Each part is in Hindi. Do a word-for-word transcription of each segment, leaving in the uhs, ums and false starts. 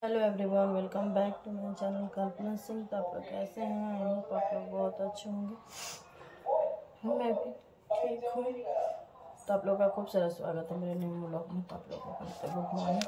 Hello everyone, welcome back to my channel Kalpana Singh. तो आप लोग कैसे हैं? आई होप आप लोग बहुत अच्छे होंगे। मैं भी ठीक हूँ। तो आप लोग का खूब सारा स्वागत है मेरे न्यू ब्लॉग में। तो आप लोगों को करते गुड मॉर्निंग।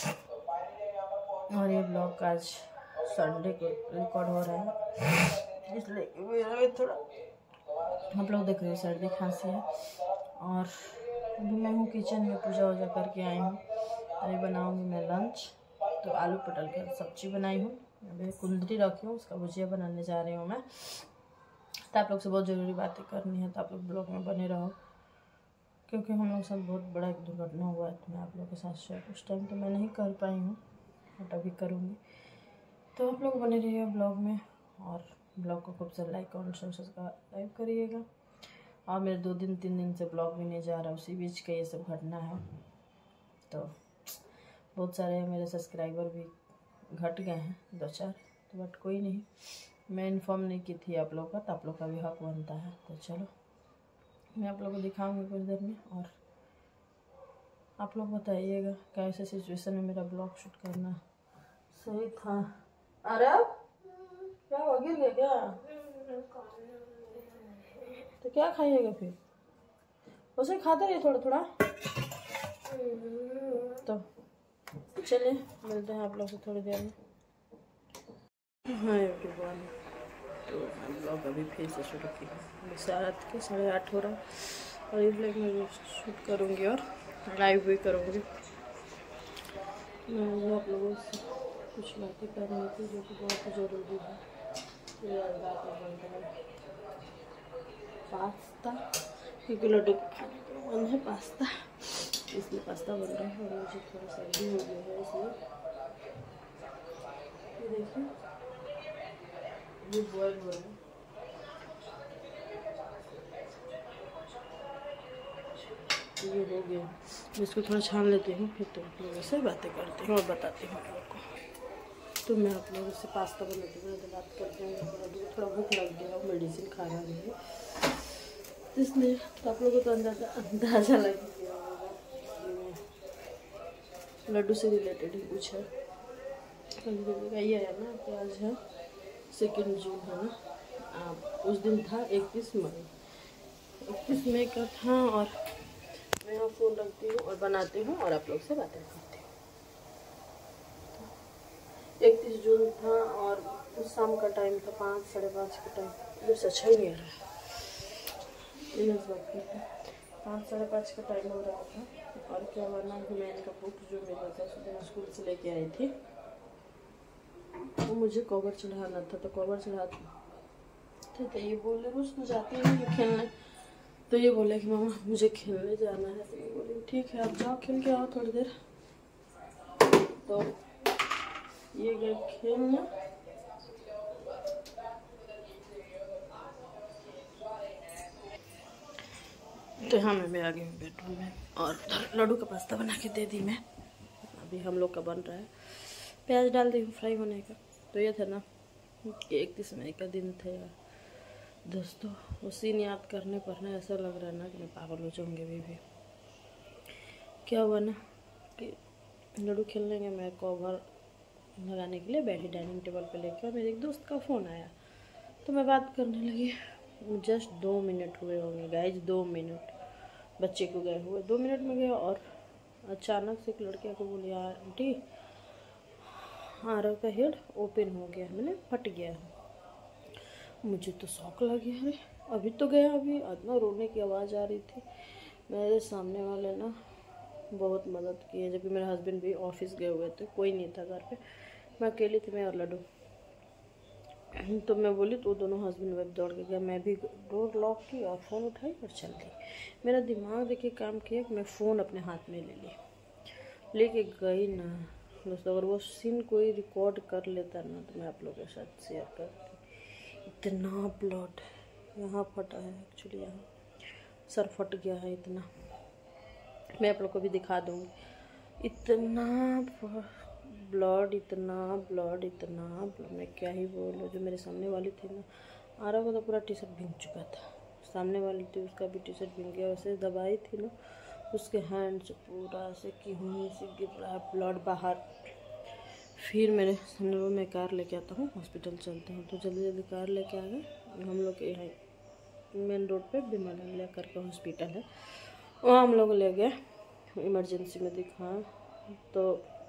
और ये ब्लॉग आज संडे को रिकॉर्ड हो रहा है, इसलिए मेरा भी थोड़ा आप लोग देख रहे हो सर्दी खांसी है। और अभी मैं हूँ किचन में, पूजा वूजा करके आई हूँ। अभी बनाऊँगी मैं लंच। तो आलू पटल की सब्जी बनाई हूँ, अभी कुंदरी रखी हूँ, उसका भुजिया बनाने जा रही हूँ मैं। तो आप लोग से बहुत ज़रूरी बातें करनी है, तो आप लोग ब्लॉग में बने रहो, क्योंकि हम लोग सब बहुत बड़ा एक दुर्घटना हुआ है। तो मैं आप लोग के साथ शेयर उस टाइम तो मैं नहीं कर पाई हूँ, बट अभी करूँगी। तो आप लोग बने रहिए ब्लॉग में, और ब्लॉग को खूब से लाइक और सब्सक्राइब करिएगा। और मेरे दो दिन तीन दिन से ब्लॉग भी नहीं जा रहा, उसी बीच का ये सब घटना है। तो बहुत सारे मेरे सब्सक्राइबर भी घट गए हैं, दो चार, तो बट कोई नहीं, मैं इन्फॉर्म नहीं की थी आप लोग का, तो आप लोग का भी हक बनता है। तो चलो मैं आप लोग को दिखाऊंगी कुछ देर में, और आप लोग बताइएगा कैसे सिचुएशन में मेरा ब्लॉग शूट करना सही था। अरे क्या हो गिर गया क्या? तो क्या खाइएगा फिर? उसे खाते रहिए थोड़ा थोड़ा। तो चलिए मिलते हैं आप लोग से थोड़ी देर में। हाँ एवरीवन, तो मैं ब्लॉग अभी फिर से शुरू की है। रात के साढ़े आठ हो रहा है, और ये ब्लॉग मैं शूट करूँगी और लाइव भी करूँगी। मैं आप लोगों से कुछ बातें करनी थी जो कि बहुत ज़रूरी है। ये आज रात में बन रहा है पास्ता, क्योंकि लड्डू को खाने का मन है पास्ता, इसलिए पास्ता बन रहा है। और मुझे थोड़ा सर्दी हो गई है, इसलिए ये देखिए ये बॉयल हो रहा है। ये हो गया, इसको थोड़ा छान लेती हूँ, फिर तो आप लोगों से बातें करती हूँ और बताती हूँ आप लोग को। तो मैं आप लोगों से पास्ता बनाती हूँ तो बात करते हैं। थोड़ा भूख लग गया और मेडिसिन खा रहा है, इसलिए तो आप लोगों को तो अंदाजा अंदाजा लग गया होगा लड्डू से रिलेटेड ही कुछ है। ये है ना कि आज है सेकेंड जून है ना, आ, उस दिन था इकतीस मई इकतीस मई का था। और मैं यहाँ फ़ोन रखती हूँ और बनाती हूँ और आप लोग से बातें करती हूँ। इकतीस जून था और उस शाम का टाइम था पाँच साढ़े पाँच का टाइम। बस अच्छा ही नहीं आ रहा है, पाँच साढ़े पाँच का टाइम हो रहा था। और क्या हुआ ना कि मैं इनका बुक जो मेरा था सुबह स्कूल से लेके आई थी, वो मुझे कवर चढ़ाना था। तो कवर चढ़ाते थे तो ये बोले रोज तो जाती है खेलने, तो ये बोले कि मामा मुझे खेलने जाना है। तो ये बोले ठीक है आप जाओ खेल के आओ थोड़ी देर। तो ये गए खेलने, तो हाँ मैं आ गई हूँ बेडरूम में, और लड्डू का पास्ता बना के दे दी मैं। अभी हम लोग का बन रहा है, प्याज डाल दी हूँ फ्राई होने का। तो ये था ना कि इकतीस मई का दिन था यार दोस्तों, वो सीन याद करने पर ना ऐसा लग रहा है ना कि मैं पागल हो जाऊँगी। अभी भी क्या हुआ ना कि लड्डू खेल लेंगे, मैं कवर लगाने के लिए बैठी डाइनिंग टेबल पे लेके, और मेरे एक दोस्त का फ़ोन आया तो मैं बात करने लगी। जस्ट दो मिनट हुए होंगे गाइज, दो मिनट बच्चे को गए हुए दो मिनट में गया। और अचानक से एक लड़के को बोली आंटी आरव का हेड ओपन हो गया, मैंने फट गया। मुझे तो शौक लग गया, अरे अभी तो गया, अभी इतना रोने की आवाज़ आ रही थी। मेरे सामने वाले ना बहुत मदद की है, जबकि मेरे हस्बैंड भी ऑफिस गए हुए थे, कोई नहीं था घर पे, मैं अकेली थी, मैं और लड्डू। तो मैं बोली तो दोनों हस्बैंड वाइफ दौड़ के गया, मैं भी डोर लॉक की और फ़ोन उठाई और चल गई। मेरा दिमाग देखिए काम किया कि मैं फ़ोन अपने हाथ में ले ली, लेके गई ना दोस्तों। अगर वो सीन कोई रिकॉर्ड कर लेता ना तो मैं आप लोगों के साथ शेयर करती। इतना ब्लड यहाँ फटा है, एक्चुअली यहाँ सर फट गया है इतना, मैं आप लोग को भी दिखा दूँगी। इतना ब्लड इतना ब्लड इतना ब्लड, मैं क्या ही बोलूँ। जो मेरे सामने वाली थी ना, आ रहा था तो पूरा टी शर्ट भीग चुका था, सामने वाली थी उसका भी टी शर्ट भीग गया। वैसे दवाई थी ना उसके हैंड से पूरा से कि वहीं से गिर रहा है ब्लड बाहर। फिर मेरे सामने वो मैं कार लेके आता हूँ, हॉस्पिटल चलते हैं। तो जल्दी जल्दी कार लेके आ गए हम लोग के यहाँ मेन रोड पे बिमला करके हॉस्पिटल है, वहाँ हम लोग ले गए इमरजेंसी में दिखा। तो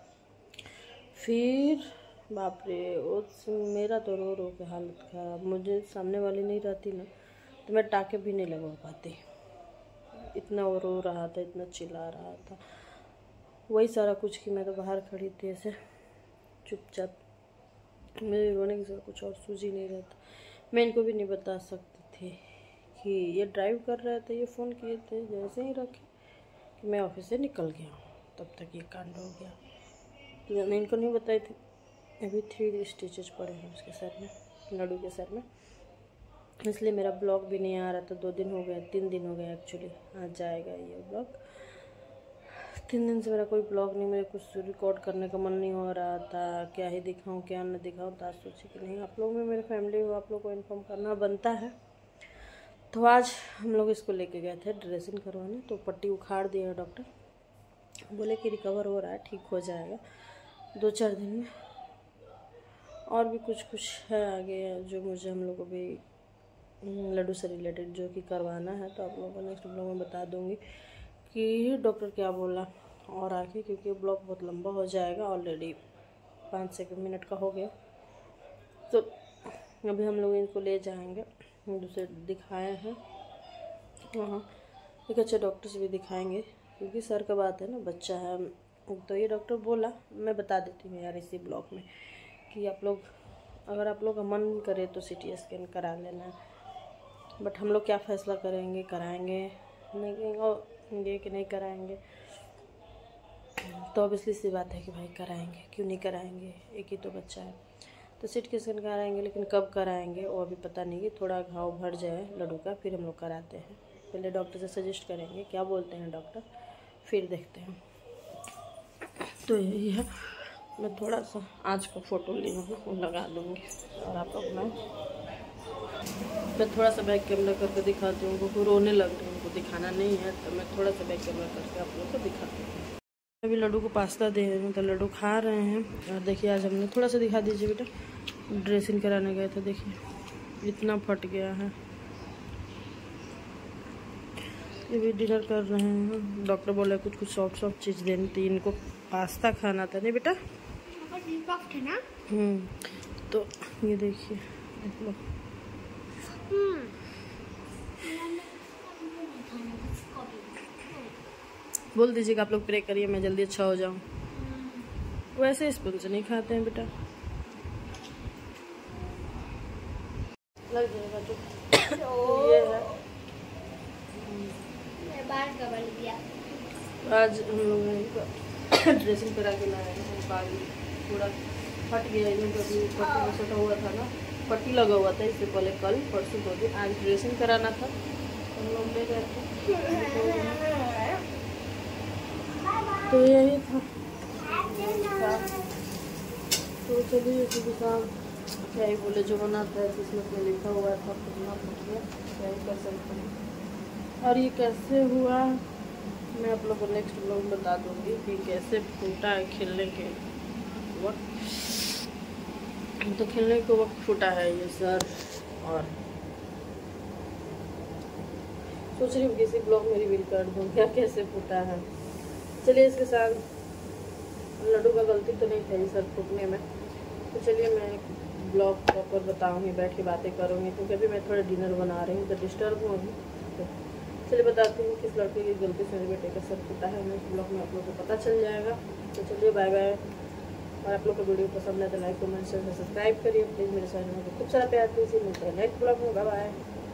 फिर बाप रे उस मेरा तो रो रो के हालत खराब। मुझे सामने वाली नहीं रहती ना तो मैं टाके भी नहीं लगवा पाती, इतना वो रो रहा था, इतना चिल्ला रहा था। वही सारा कुछ कि मैं तो बाहर खड़ी थी ऐसे चुपचाप, मेरे रोने की जगह कुछ और सूझ ही नहीं रहा था। मैं इनको भी नहीं बता सकती थी कि ये ड्राइव कर रहे थे, ये फ़ोन किए थे, जैसे ही रखे कि मैं ऑफिस से निकल गया हूँ तब तक ये कांड हो गया। तो मैं इनको नहीं बताई थी। अभी थ्री स्टिचेज पड़े हैं उसके सर में, लड्डू के सर में, इसलिए मेरा ब्लॉग भी नहीं आ रहा था। दो दिन हो गए, तीन दिन हो गए एक्चुअली, आज जाएगा ये ब्लॉग। तीन दिन से मेरा कोई ब्लॉग नहीं, मेरे कुछ रिकॉर्ड करने का मन नहीं हो रहा था, क्या ही दिखाऊं क्या न दिखाऊं। तो आज सोची कि नहीं, आप लोग में मेरे फैमिली हो, आप लोग को इन्फॉर्म करना बनता है। तो आज हम लोग इसको लेके गए थे ड्रेसिंग करवाने। तो पट्टी उखाड़ दिया डॉक्टर, बोले कि रिकवर हो रहा है, ठीक हो जाएगा दो चार दिन में। और भी कुछ कुछ है आगे जो मुझे हम लोग को भी लड्डू से रिलेटेड जो कि करवाना है। तो आप लोगों को नेक्स्ट ब्लॉग में बता दूंगी कि डॉक्टर क्या बोला और आगे, क्योंकि ब्लॉग बहुत लंबा हो जाएगा। ऑलरेडी पाँच सेकंड मिनट का हो गया। तो अभी हम लोग इनको ले जाएंगे, दूसरे दिखाए हैं वहाँ एक अच्छे डॉक्टर से भी दिखाएंगे, क्योंकि सर का बात है ना, बच्चा है। तो ये डॉक्टर बोला, मैं बता देती हूँ यार इसी ब्लॉग में, कि आप लोग अगर आप लोग का मन करे तो सी टी स्कैन करा लेना। बट हम लोग क्या फ़ैसला करेंगे, कराएंगे नहीं कि नहीं कराएंगे। तो ऑब्वियसली सी बात है कि भाई कराएंगे, क्यों नहीं कराएंगे, एक ही तो बच्चा है। तो सी टी स्कैन कराएंगे, लेकिन कब कराएंगे वो अभी पता नहीं। थोड़ा घाव भर जाए लड्डू का फिर हम लोग कराते हैं। पहले डॉक्टर से सजेस्ट करेंगे क्या बोलते हैं डॉक्टर, फिर देखते हैं। तो यही है, मैं थोड़ा सा आज का फ़ोटो ली हूँ वो लगा दूँगी। और आप लोग मैं मैं थोड़ा सा बैक कैमरा करके दिखाती हूँ। उनको रोने लग रही है, उनको दिखाना नहीं है, तो मैं थोड़ा सा बैक कैमरा करके आप लोग को दिखाती हूँ। अभी लड्डू को पास्ता दे रही हूँ, तो लड्डू खा रहे हैं। और देखिए आज हमने थोड़ा सा दिखा दीजिए बेटा, ड्रेसिंग कराने गए थे, देखिए इतना फट गया है। ये भी डिनर कर रहे हैं। डॉक्टर बोला कुछ कुछ सॉफ्ट सॉफ्ट चीज़ देनी थी इनको, पास्ता खाना था नहीं बेटा। हम्म तो ये देखिए आप लोग, बोल दीजिए कि आप लोग प्रे करिए मैं जल्दी अच्छा हो जाऊं। वैसे स्पून से नहीं खाते हैं बेटा, लग जाएगा जो। तो ये है आज हम लोग ड्रेसिंग करा के लाए हैं। बाल पूरा फट गया, इधर कभी पट्टी में सटा हुआ था ना, पट्टी लगा हुआ था इससे पहले, कल परसों दो दिन। आज ड्रेसिंग कराना था, हम लोग ले गए थे। तो यही था। तो चलिए क्योंकि काम क्या ही बोले, जो होना था किस्मत में लिखा हुआ था, कितना फट गया, क्या ही कर सकते हैं। और ये कैसे हुआ मैं आप लोग को नेक्स्ट ब्लॉग में बता दूंगी कि कैसे फूटा है खेलने के वक्त। तो खेलने के वक्त फूटा है ये सर। और सोच रही हूँ किसी ब्लॉग में रिवील कर दूँ क्या कैसे फूटा है। चलिए इसके साथ लड्डू का गलती तो नहीं था ये सर फूटने में। तो चलिए मैं ब्लॉग प्रॉपर बताऊँगी, बैठ के बातें करूँगी, क्योंकि अभी मैं थोड़ा डिनर बना रही हूँ तो डिस्टर्ब होंगी। तो चलिए बताती हूँ किस लड़के की गलती से मेरे बेटे का सर फूटा है। नेक्स्ट ब्लॉग में आप लोग को पता चल जाएगा। तो चलिए बाय बाय। और आप लोग को वीडियो पसंद है तो लाइक कमेंट शेयर सब्सक्राइब करिए प्लीज़। मेरे चैनल में खूब सारा प्यार दीजिए। मिलते हैं नेक्स्ट ब्लॉग में, बाय बाय।